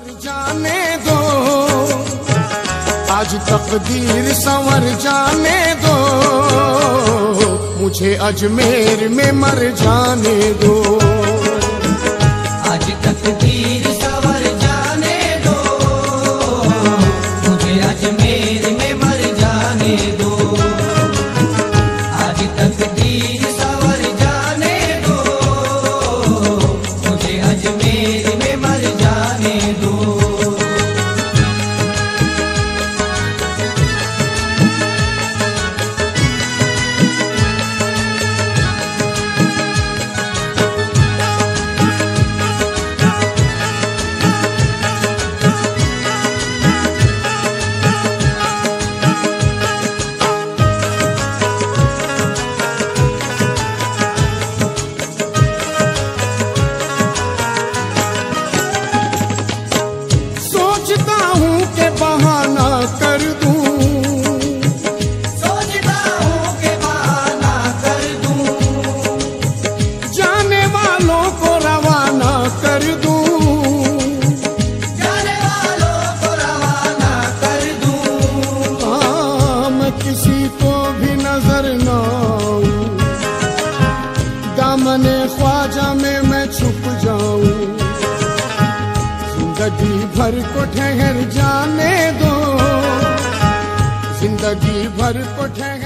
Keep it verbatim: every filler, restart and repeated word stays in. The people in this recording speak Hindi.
जाने दो, आज तकदीर संवर जाने दो, मुझे अजमेर में मर जाने दो। आज तकदीर संवर जाने दो, मुझे अजमेर में मर जाने दो। आज तकदीर संवर जाने दो, मुझे अजमेर में मर जाने दो। सोचता हूँ कि बहाना कर दूं, सोचता हूँ कि बहाना कर दूं, जाने वालों को रवाना कर दूं, जाने वालों को रवाना कर दूं। हाँ, मैं किसी को भी नजर न आऊं, दामने ख्वाजा में मैं छुप जाऊं। जिंदगी भर को ठहर जाने दो, जिंदगी भर को ठहर